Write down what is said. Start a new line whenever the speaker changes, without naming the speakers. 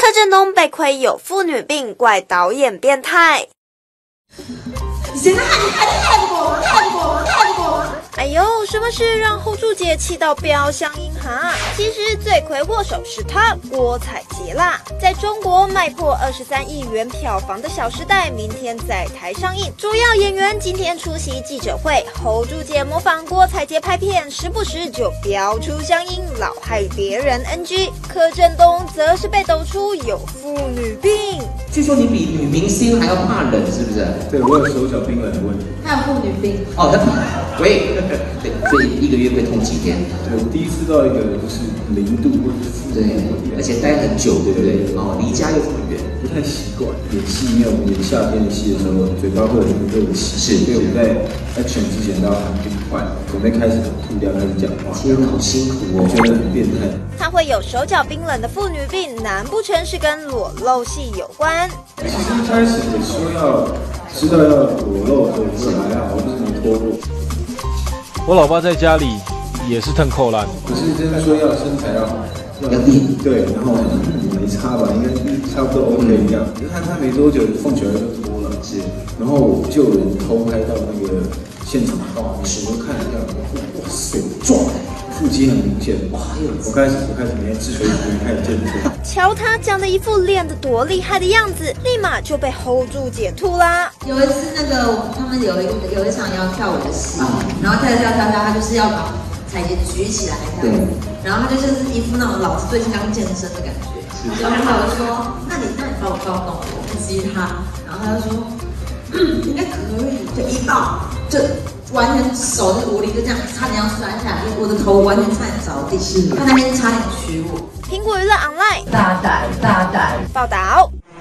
柯震东被窥有妇女病，怪导演变态。哎呦，什么事让 hold 住姐气到飙香音哈？其实罪魁祸首是他郭采洁啦。在中国卖破23亿元票房的《小时代》明天在台上映，主要演员今天出席记者会 ，hold 住姐模仿郭采洁拍片，时不时就飙出香音，老害别人 NG。柯震东则是被抖出有妇女病。
据说你比女明星还要怕冷，是不是？
对，我有手脚冰冷的问题。
还有妇女病。
哦，喂，对，所以一个月会痛几天？
对，我第一次到一个就是0度或者是
对，而且待很久，对不对？哦，离家又这么远，
不太习惯。演戏没有演夏天的戏的时候，嘴巴会有那个热气，所以我在 action 之前都要喊冰块，准备开始吐掉，开始讲话。
天哪，好辛苦哦，
觉得很变态。
他会有手脚冰冷的妇女病，难不成是跟裸露戏有关？
其实一开始我说要知道要裸露的时候，我还好，就是没脱过。
我老爸在家里也是腾扣篮，
可是真的说要身材要好，
要练。
对，然后我想没差吧，应该差不多 OK 这样。可是他没多久，凤小岳就脱了，是，然后就有人偷拍到那个现场画面，我看一下，哇塞，壮，腹肌很明显。哇，我开始每天吃水煮开始健身。
瞧他讲的一副练得多厉害的样子，立马就被 hold 住姐吐啦。
有一次那个他们有一场要跳舞的戏，然后跳，他就是要把采洁举起来这样子，然后他就是一副那种老子最近刚健身的感觉。然后我就说，那你帮我弄，我激他，然后他就说，应该可以，就一抱就完全手就无力，就这样差点要摔下来，我的头完全差点着地，他那边差点取我。
苹果娱乐 online
大胆
报道。